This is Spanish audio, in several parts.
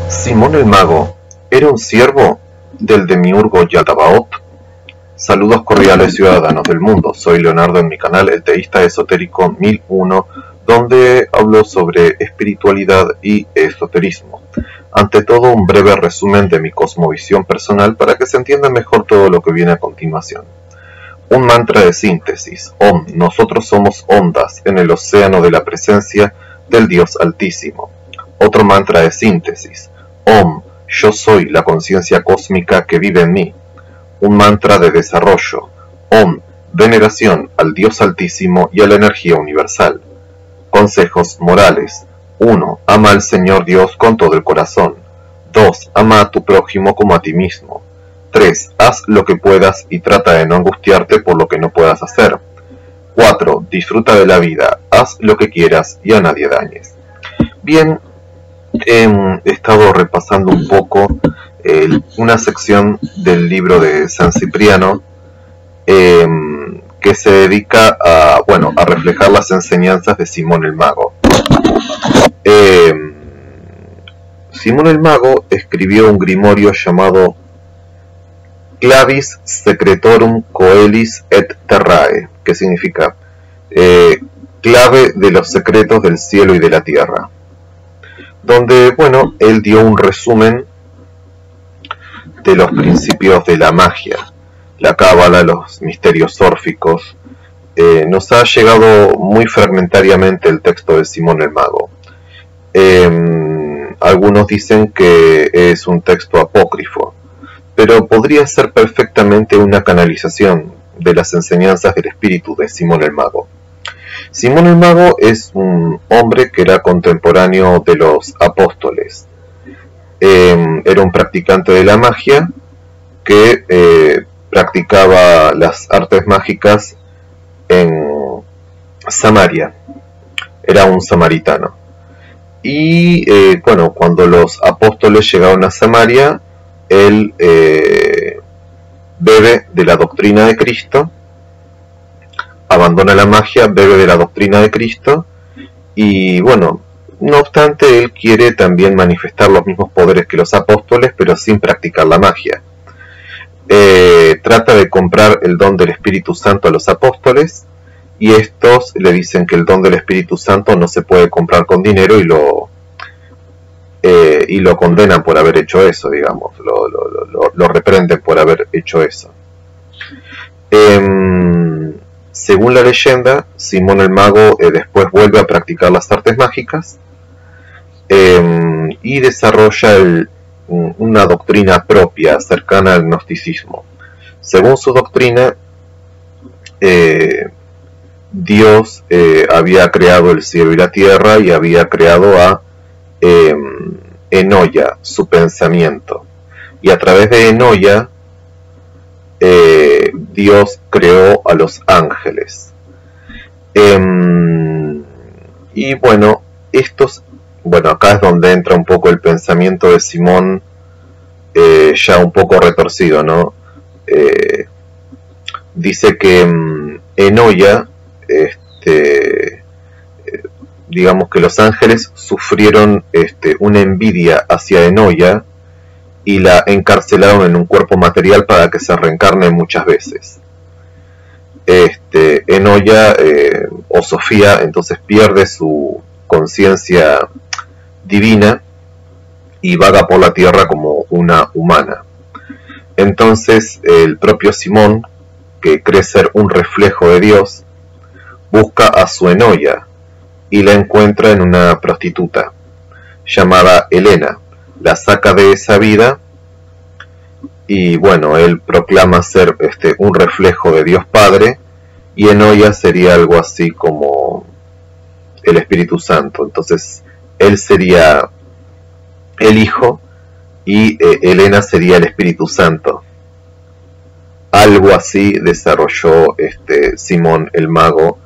Simón el Mago era un siervo del demiurgo Yaldabaoth. Saludos cordiales, ciudadanos del mundo. Soy Leonardo en mi canal El Teísta Esotérico 1001, donde hablo sobre espiritualidad y esoterismo. Ante todo, un breve resumen de mi cosmovisión personal para que se entienda mejor todo lo que viene a continuación. Un mantra de síntesis. Om. Nosotros somos ondas en el océano de la presencia del Dios Altísimo. Otro mantra de síntesis. Om. Yo soy la conciencia cósmica que vive en mí. Un mantra de desarrollo. Om. Veneración al Dios Altísimo y a la energía universal. Consejos morales. 1. Ama al Señor Dios con todo el corazón. 2. Ama a tu prójimo como a ti mismo. 3. Haz lo que puedas y trata de no angustiarte por lo que no puedas hacer. 4. Disfruta de la vida. Haz lo que quieras y a nadie dañes. Bien, he estado repasando un poco una sección del libro de San Cipriano que se dedica a reflejar las enseñanzas de Simón el Mago. Simón el Mago escribió un grimorio llamado Clavis Secretorum Coelis et Terrae, que significa clave de los secretos del cielo y de la tierra, donde, él dio un resumen de los principios de la magia, la cábala, los misterios órficos. Nos ha llegado muy fragmentariamente el texto de Simón el Mago. Algunos dicen que es un texto apócrifo, pero podría ser perfectamente una canalización de las enseñanzas del espíritu de Simón el Mago. Simón el Mago es un hombre que era contemporáneo de los apóstoles. Era un practicante de la magia que practicaba las artes mágicas en Samaria. Era un samaritano. Y cuando los apóstoles llegaron a Samaria, él bebe de la doctrina de Cristo, abandona la magia, bebe de la doctrina de Cristo y no obstante él quiere también manifestar los mismos poderes que los apóstoles, pero sin practicar la magia. Trata de comprar el don del Espíritu Santo a los apóstoles y estos le dicen que el don del Espíritu Santo no se puede comprar con dinero y lo condenan por haber hecho eso, digamos, lo reprenden por haber hecho eso. Según la leyenda, Simón el Mago después vuelve a practicar las artes mágicas y desarrolla una doctrina propia cercana al gnosticismo. Según su doctrina, Dios había creado el cielo y la tierra y había creado a Enoya, su pensamiento, y a través de Enoya Dios creó a los ángeles. Acá es donde entra un poco el pensamiento de Simón, ya un poco retorcido, ¿no? Dice que Enoya, digamos que los ángeles sufrieron una envidia hacia Enoya y la encarcelaron en un cuerpo material para que se reencarne muchas veces. Enoya o Sofía entonces pierde su conciencia divina y vaga por la tierra como una humana. Entonces el propio Simón, que cree ser un reflejo de Dios, busca a su Enoya y la encuentra en una prostituta llamada Helena. La saca de esa vida y él proclama ser un reflejo de Dios Padre, y Enoya sería algo así como el Espíritu Santo. Entonces él sería el Hijo y Helena sería el Espíritu Santo. Algo así desarrolló Simón el Mago,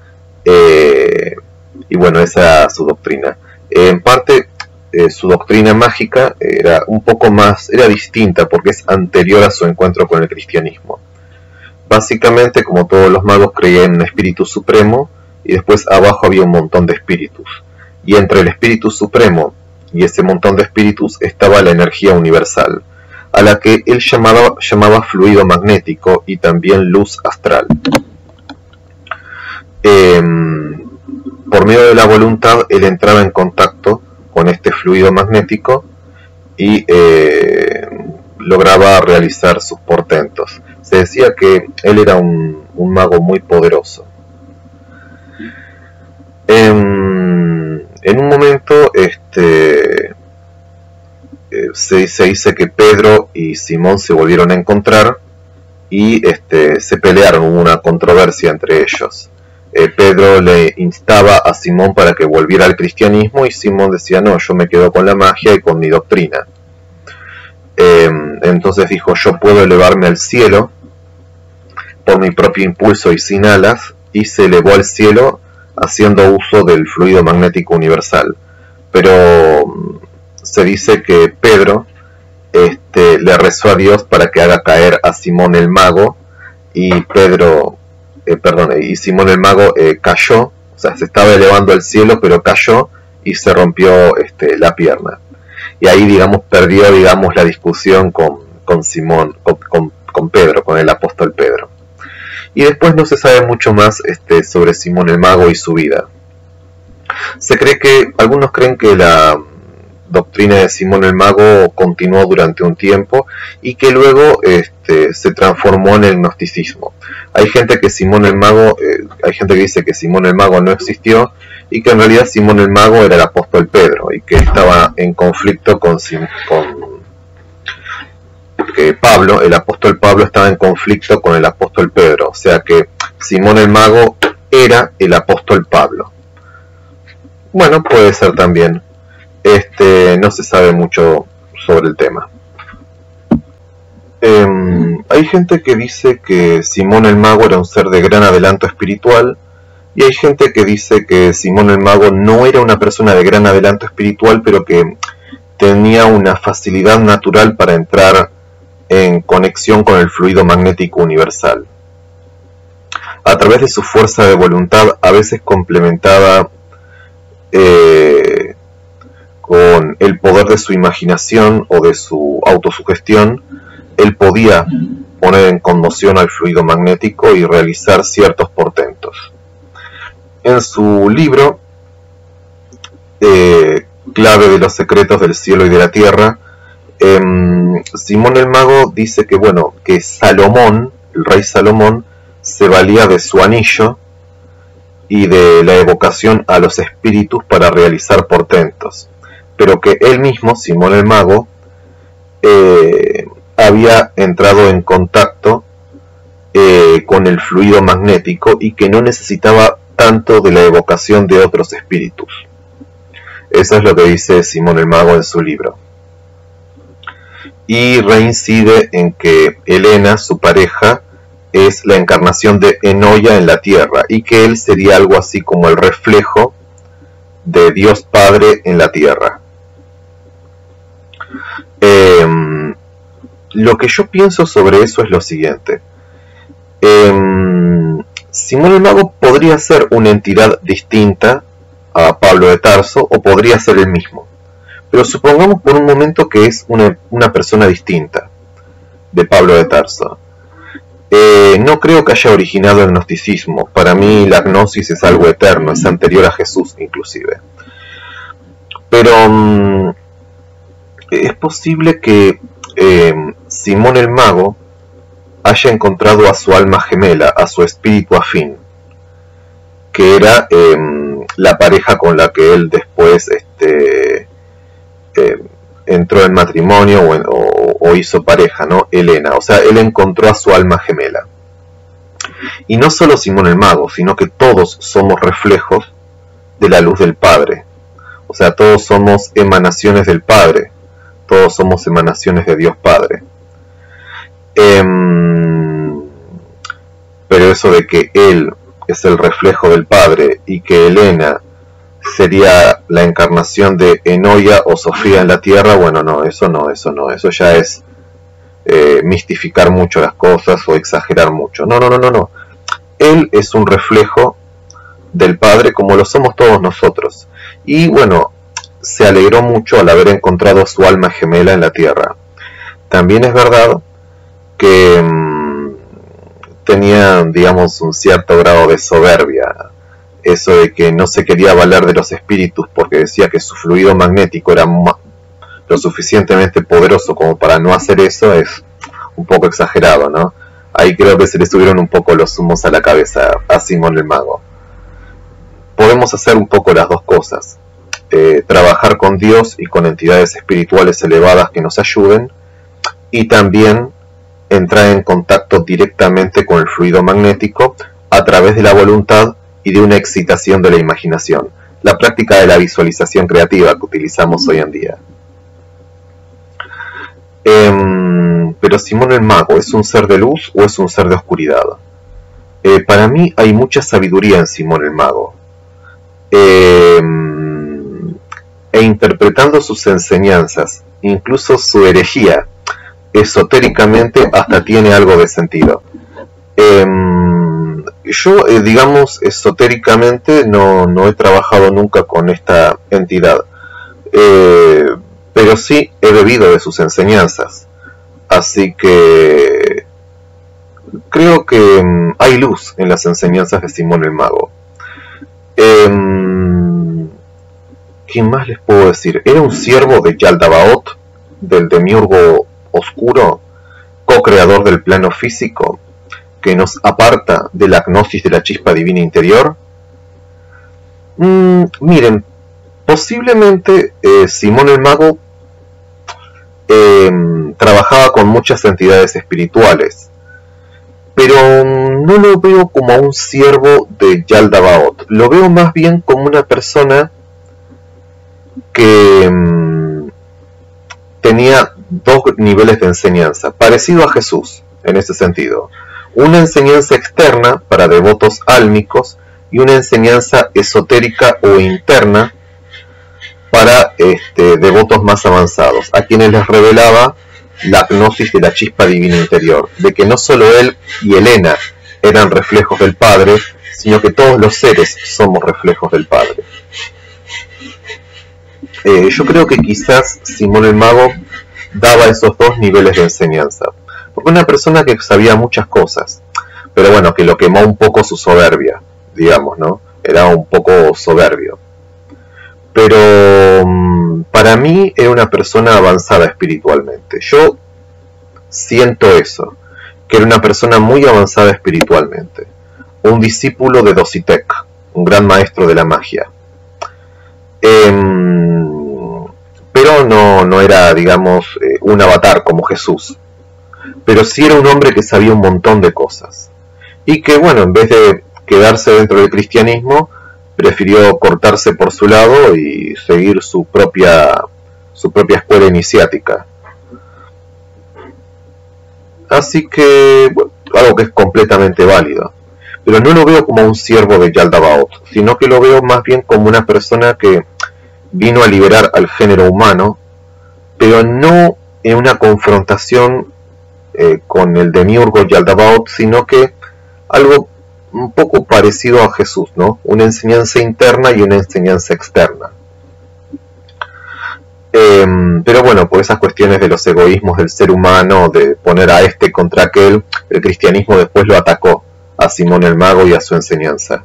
esa es su doctrina. En parte su doctrina mágica era era distinta porque es anterior a su encuentro con el cristianismo. Básicamente, como todos los magos, creían en un espíritu supremo y después abajo había un montón de espíritus. Y entre el espíritu supremo y ese montón de espíritus estaba la energía universal, a la que él llamaba fluido magnético y también luz astral. Por medio de la voluntad él entraba en contacto con este fluido magnético y lograba realizar sus portentos. Se decía que él era un mago muy poderoso. En un momento se dice que Pedro y Simón se volvieron a encontrar y se pelearon, hubo una controversia entre ellos. Pedro le instaba a Simón para que volviera al cristianismo y Simón decía: no, yo me quedo con la magia y con mi doctrina. Entonces dijo: yo puedo elevarme al cielo por mi propio impulso y sin alas, y se elevó al cielo haciendo uso del fluido magnético universal. Pero se dice que Pedro le rezó a Dios para que haga caer a Simón el mago, y Simón el mago cayó, o sea, se estaba elevando al cielo, pero cayó y se rompió la pierna. Y ahí, digamos, perdió, digamos, la discusión con Simón, con Pedro, con el apóstol Pedro. Y después no se sabe mucho más sobre Simón el mago y su vida. Algunos creen que la doctrina de Simón el mago continuó durante un tiempo y que luego se transformó en el gnosticismo. Hay gente que dice que Simón el mago no existió y que en realidad Simón el mago era el apóstol Pedro y que estaba en conflicto que Pablo, el apóstol Pablo, estaba en conflicto con el apóstol Pedro, o sea que Simón el mago era el apóstol Pablo. Bueno, puede ser también. No se sabe mucho sobre el tema. Hay gente que dice que Simón el mago era un ser de gran adelanto espiritual, y hay gente que dice que Simón el mago no era una persona de gran adelanto espiritual, pero que tenía una facilidad natural para entrar en conexión con el fluido magnético universal. A través de su fuerza de voluntad, a veces complementada con el poder de su imaginación o de su autosugestión, él podía poner en conmoción al fluido magnético y realizar ciertos portentos. En su libro Clave de los secretos del cielo y de la tierra, Simón el mago dice que Salomón, el rey Salomón, se valía de su anillo y de la evocación a los espíritus para realizar portentos, pero que él mismo, Simón el mago, había entrado en contacto con el fluido magnético y que no necesitaba tanto de la evocación de otros espíritus. Eso es lo que dice Simón el mago en su libro. Y reincide en que Helena, su pareja, es la encarnación de Enoya en la tierra y que él sería algo así como el reflejo de Dios Padre en la tierra. Lo que yo pienso sobre eso es lo siguiente. Simón el mago podría ser una entidad distinta a Pablo de Tarso o podría ser el mismo. Pero supongamos por un momento que es una persona distinta de Pablo de Tarso. No creo que haya originado el gnosticismo. Para mí la gnosis es algo eterno, es anterior a Jesús inclusive. Pero es posible que Simón el mago haya encontrado a su alma gemela, a su espíritu afín, que era la pareja con la que él después entró en matrimonio o hizo pareja, ¿no? Helena. O sea, él encontró a su alma gemela. Y no solo Simón el mago, sino que todos somos reflejos de la luz del Padre. O sea, todos somos emanaciones del Padre. Todos somos emanaciones de Dios Padre. Pero eso de que él es el reflejo del Padre y que Helena sería la encarnación de Enoya o Sofía en la tierra, bueno, no, eso ya es mistificar mucho las cosas o exagerar mucho. No. Él es un reflejo del Padre como lo somos todos nosotros. Y bueno, se alegró mucho al haber encontrado su alma gemela en la tierra. También es verdad que tenía, digamos, un cierto grado de soberbia, eso de que no se quería valer de los espíritus porque decía que su fluido magnético era lo suficientemente poderoso como para no hacer eso, es un poco exagerado, ¿no? Ahí creo que se le subieron un poco los humos a la cabeza a Simón el Mago. Podemos hacer un poco las dos cosas, trabajar con Dios y con entidades espirituales elevadas que nos ayuden, y también entrar en contacto directamente con el fluido magnético a través de la voluntad y de una excitación de la imaginación, la práctica de la visualización creativa que utilizamos hoy en día. Pero Simón el Mago, ¿es un ser de luz o es un ser de oscuridad? Para mí hay mucha sabiduría en Simón el Mago. E interpretando sus enseñanzas, incluso su herejía, esotéricamente hasta tiene algo de sentido. Yo, digamos, esotéricamente no he trabajado nunca con esta entidad, pero sí he bebido de sus enseñanzas, así que creo que hay luz en las enseñanzas de Simón el Mago. ¿Qué más les puedo decir? Era un siervo de Yaldabaoth, del demiurgo oscuro, co-creador del plano físico, que nos aparta de la gnosis de la chispa divina interior. Miren, posiblemente Simón el Mago trabajaba con muchas entidades espirituales, pero no lo veo como un siervo de Yaldabaoth, lo veo más bien como una persona que tenía dos niveles de enseñanza, parecido a Jesús en ese sentido. Una enseñanza externa para devotos álmicos y una enseñanza esotérica o interna para devotos más avanzados, a quienes les revelaba la gnosis de la chispa divina interior, de que no solo él y Helena eran reflejos del Padre, sino que todos los seres somos reflejos del Padre. Yo creo que quizás Simón el Mago daba esos dos niveles de enseñanza, porque una persona que sabía muchas cosas, pero bueno, que lo quemó un poco su soberbia, digamos, ¿no? Era un poco soberbio. Pero para mí era una persona avanzada espiritualmente. Yo siento eso, que era una persona muy avanzada espiritualmente, un discípulo de Dositec, un gran maestro de la magia. Pero no era, digamos, un avatar como Jesús, pero sí era un hombre que sabía un montón de cosas, y que, bueno, en vez de quedarse dentro del cristianismo, prefirió cortarse por su lado y seguir su propia escuela iniciática. Así que, bueno, algo que es completamente válido. Pero no lo veo como un siervo de Yaldabaoth, sino que lo veo más bien como una persona que vino a liberar al género humano, pero no en una confrontación con el demiurgo Yaldabaoth, sino que algo un poco parecido a Jesús, ¿no? Una enseñanza interna y una enseñanza externa. Pero bueno, por esas cuestiones de los egoísmos del ser humano, de poner a este contra aquel, el cristianismo después lo atacó a Simón el Mago y a su enseñanza.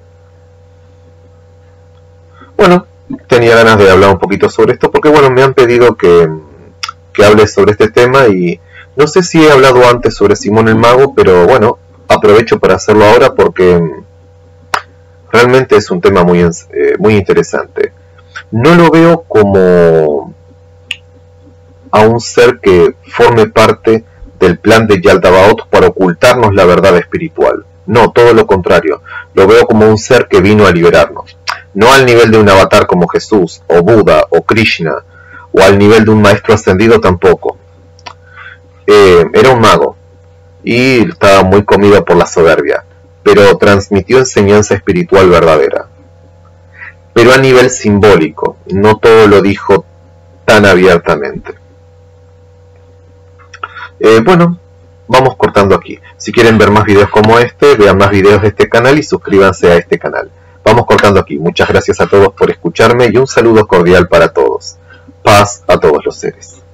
Bueno, tenía ganas de hablar un poquito sobre esto porque, bueno, me han pedido que hable sobre este tema y no sé si he hablado antes sobre Simón el Mago, pero bueno, aprovecho para hacerlo ahora porque realmente es un tema muy interesante. No lo veo como a un ser que forme parte del plan de Yaldabaoth para ocultarnos la verdad espiritual. No, todo lo contrario. Lo veo como un ser que vino a liberarnos. No al nivel de un avatar como Jesús, o Buda, o Krishna, o al nivel de un maestro ascendido tampoco. Era un mago, y estaba muy comido por la soberbia, pero transmitió enseñanza espiritual verdadera. Pero a nivel simbólico, no todo lo dijo tan abiertamente. Bueno, vamos cortando aquí. Si quieren ver más videos como este, vean más videos de este canal y suscríbanse a este canal. vamos cortando aquí. Muchas gracias a todos por escucharme y un saludo cordial para todos. Paz a todos los seres.